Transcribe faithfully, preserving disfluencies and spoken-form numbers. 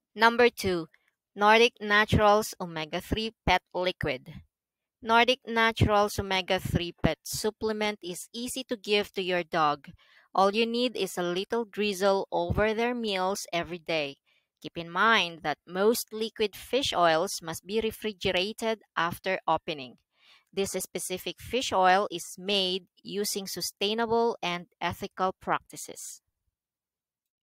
Number two, Nordic Naturals Omega three Pet Liquid. Nordic Naturals Omega three Pet Supplement is easy to give to your dog. All you need is a little drizzle over their meals every day. Keep in mind that most liquid fish oils must be refrigerated after opening. This specific fish oil is made using sustainable and ethical practices.